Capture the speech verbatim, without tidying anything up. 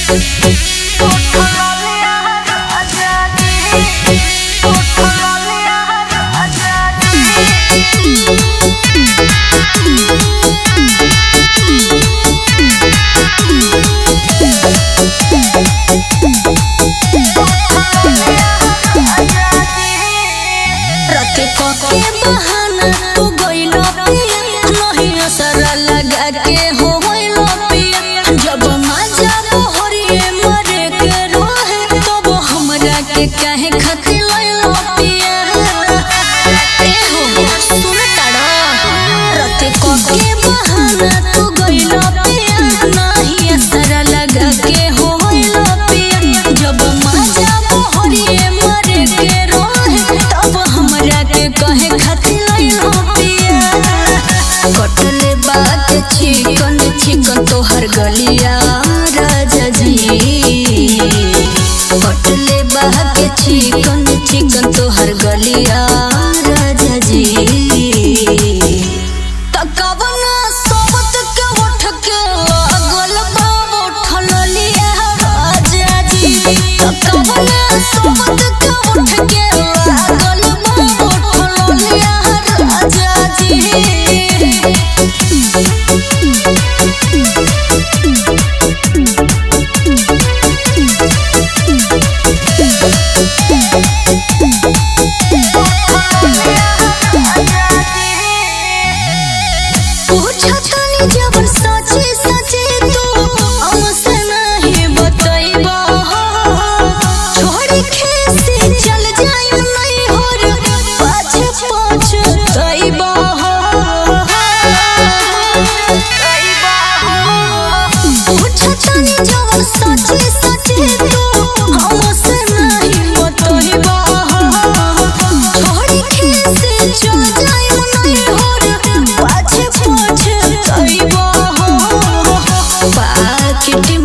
चिकन चिकन तोहर गलिया राजा जी कटले बहा के चिकन चिकन तोहर गलिया राजा जी तकवना सोबत के उठ के लागल बाबू ठललिया राजा जी तकवना सोबत के उठ के लागल बाबू ठललिया राजा जी जब सचे सचे तू हमसे नहीं बतैबा छोड़ के से चल जाई नहीं होर पाछे पाछे तैबा तैबा पूछतनी जब सचे सचे तू हमसे नहीं बतैबा छोड़ के से चल जाई नहीं होर पाछे पाछे तैबा